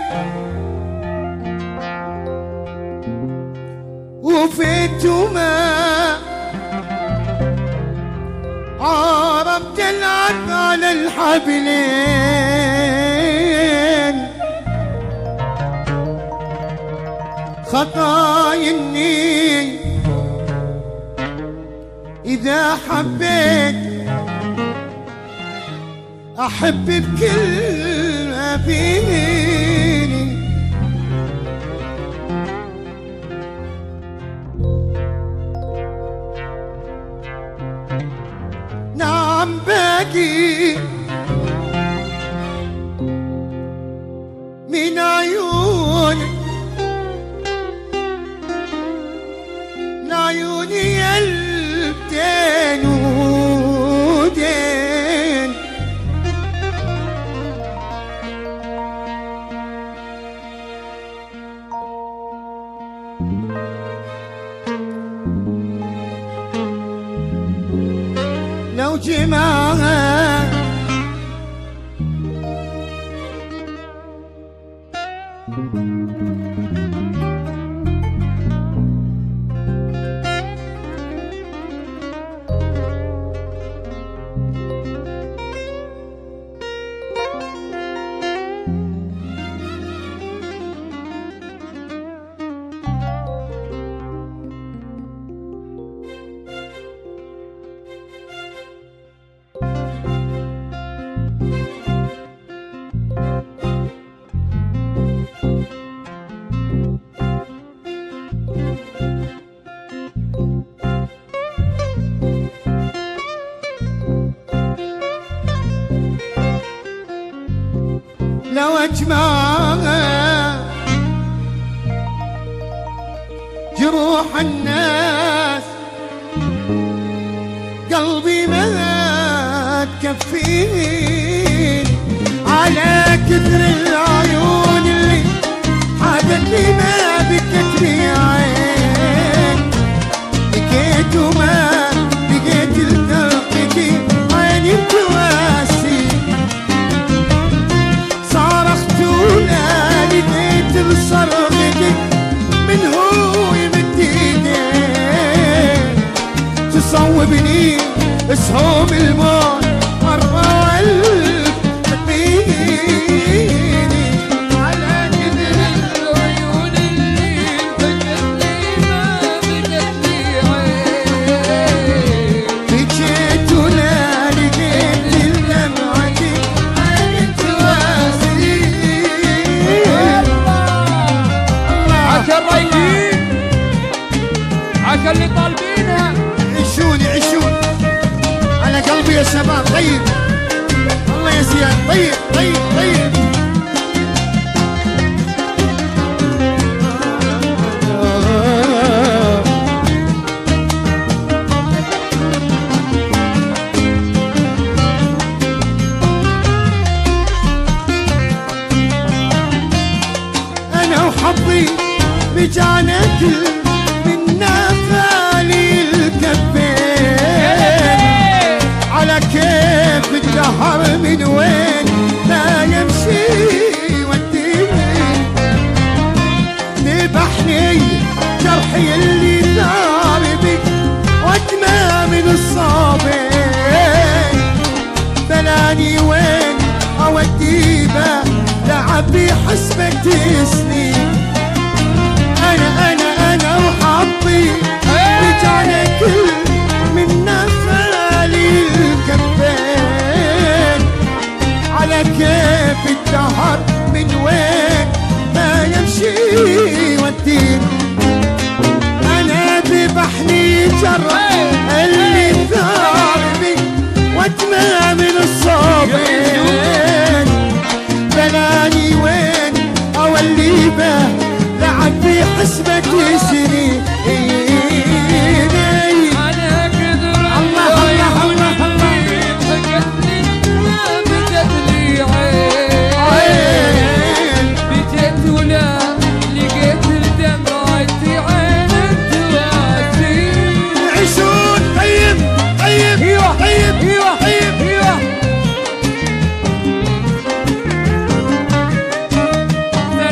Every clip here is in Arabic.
وفيتما عرفت العد على الحبلين خطايني إذا حبيت أحب بكل ما فيني نعم باقي من عيونك لعيوني قلبتين ودين لو جمعها لو أجمعها جروح الناس قلبي ما تكفيني على كثر العيون اللي حاجتني ما بكت لي عين بكيت وما بكيت التقيتي عيني بتواسي لقيت الصرختك من هو يمد ايديه تصوبني اسهام الموت مرة وقلب تبيني على كثر العيون اللي بكتلي ما بكتلي عين بكيت ولا لقيت الدمعتي عين تواسي الرايقين عشان اللي طالبينها عيشوني عيشوني على قلبي يا شباب طيب الله يا زياد طيب طيب طيب أنا وحظي رجعنا كل منا خالي الكفين على كيف الدهر من وين ما يمشي وديني ذبحني جرحي اللي ضاربي ودمى من الصابين بلاني وين اوديبه لعبي حسبة سنين أنا وحظي رجعنا كل منا خالي الكفين على كيف الدهر من وين ما يمشي والدين أنا ذبحني جرح اللي ضاربي ودمى من الصابين بلاني وين أولي به لعب في حسبة سنين على كثر الله الله الله الله بكتلي ما بكتلي عين بكيت ولا لقيت الدمعتي عين تواسي يعيشون طيب طيب ايوه طيب ايوه طيب ايوه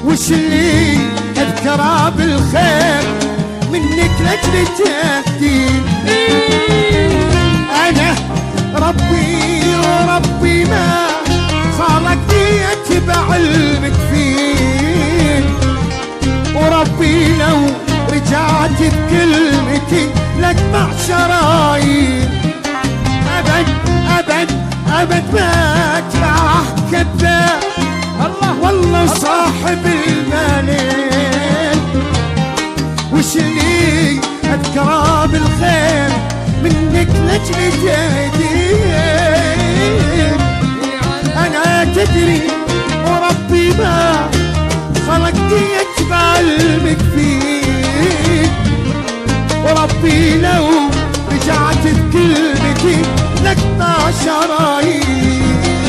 وش اللي اذكره بالخير منك لاجل تهدين. انا ربي ما خلقني اتبع المكفين، وربي لو رجعت بكلمتي لاقطع شرايين. ابد ما اتبعه كذاب والله صاحب المالين. وش اللي اذكره بالخير منك لاجل تهدين. انا تدري وربي ما خلقني اتبع المكفين، وربي لو رجعت بكلمتي لقطع شرايين.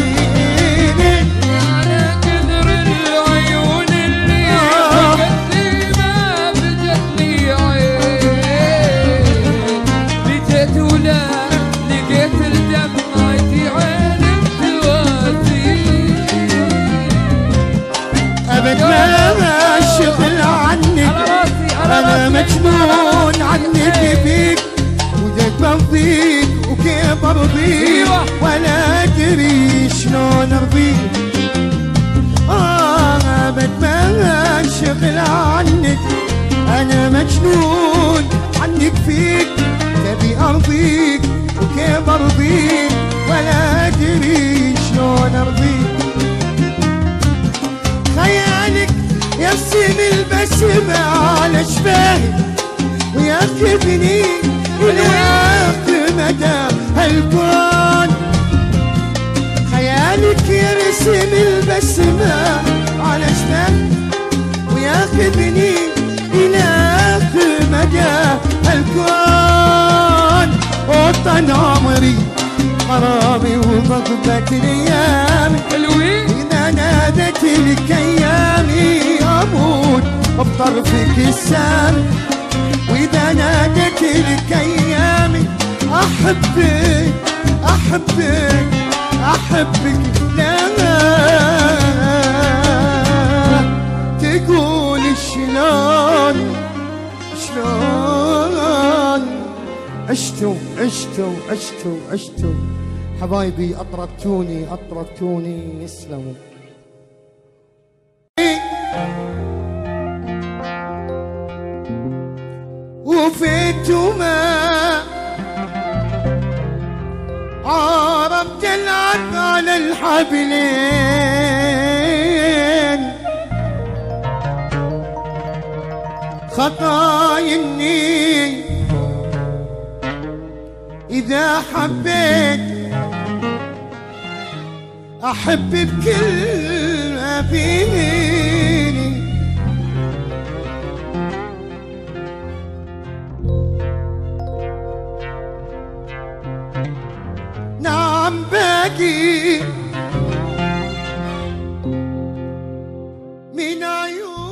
على قدر العيون اللي فقدتني ما بجت لي عين، بجيت ولا لقيت الدمعتي عين تواسي. ابد ما اشغل عنك انا مجنون عنك فيك، وجيت برضيك وكيف ارضيك ولا ادري شلون ارضيك. ابد ما انشغل عنك انا مجنون عنك فيك، تبي ارضيك وكيف ارضيك ولا ادري شلون ارضيك. خيالك يرسم البسمة على شفاهي وياخذني إلى آخر مدى هالكون. خيالك يرسم البسمة على شفاهي وياخذني إلى آخر مدى هالكون. وطن عمري حرامي وضبة ايامي حلوين. إذا نادت لك ايامي اموت بطرفك السامي، واذا نادت لك ايامي احبك لا تقول شلون عشتوا حبايبي، أطربتوني يسلموا. وفيتوا ما عرفت العب على الحبلين، خطايني إذا حبيت أحب بكل ما فيني. نعم باقي من عيون